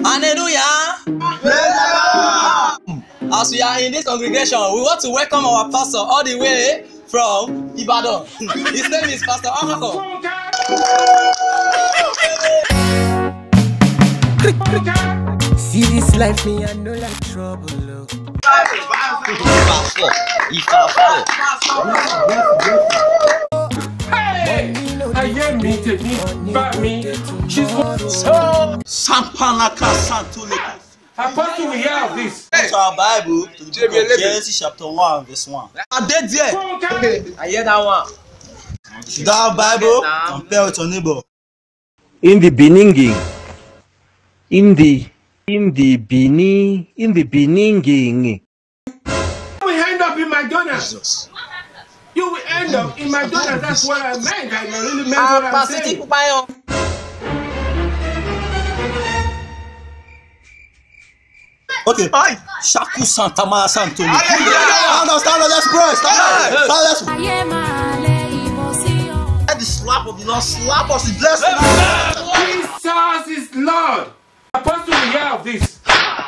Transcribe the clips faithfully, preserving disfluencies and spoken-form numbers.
Hallelujah. As we are in this congregation, we want to welcome our pastor all the way from Ibadan. His name is Pastor Akako. See this life, me I know like trouble. Look. Hey, I hear me, me, back me. She's So, Sampanaka Santuleka. Apostle, we hear of this. To our Bible, to the book of Genesis chapter one, verse one. I did there. I hear that one. To that Bible, compare with your neighbor. In the beginning, in the in the beginning, in the beginning. You will end up in McDonald's. Jesus. You will end up in McDonald's. That's what I meant. I really meant what I'm saying. Okay. Shaku Santa Ma Santoni. Stand up, stand up, let's pray. Stand up. Stand up, let's pray. Let the slap of the Lord slap us in blessing. Jesus is Lord. Apostle, we hear of this.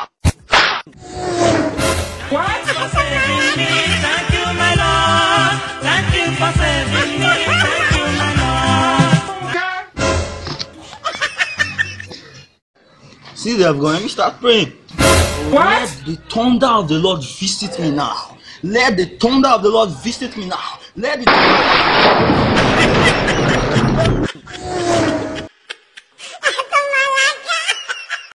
What? Thank you, my Lord. Thank you for saving me. Thank you, my Lord. See, they have gone. Let me start praying. What? Let the thunder of the Lord visit me now. Let the thunder of the Lord visit me now. Let the